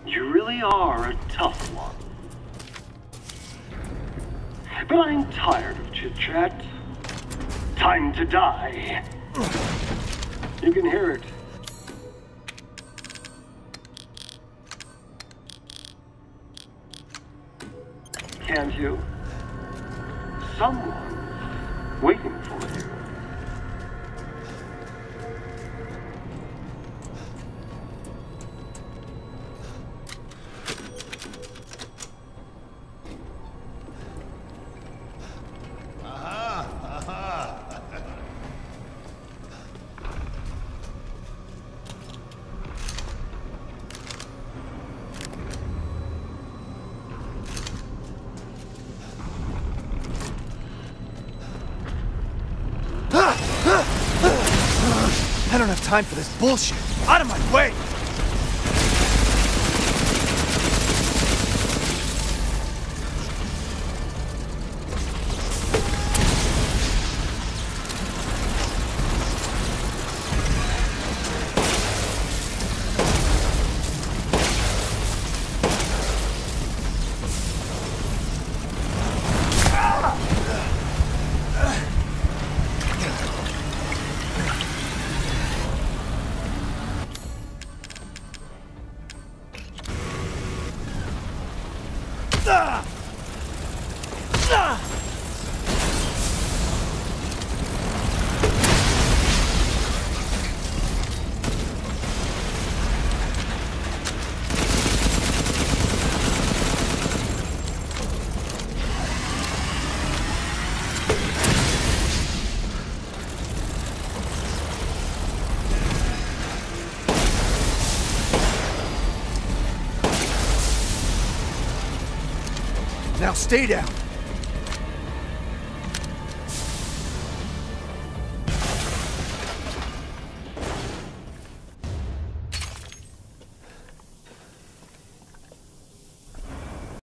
You really are a tough one. But I'm tired of chit-chat. Time to die. You can hear it. Can't you? Someone waiting for you. I don't have time for this bullshit. Out of my way! Now stay down.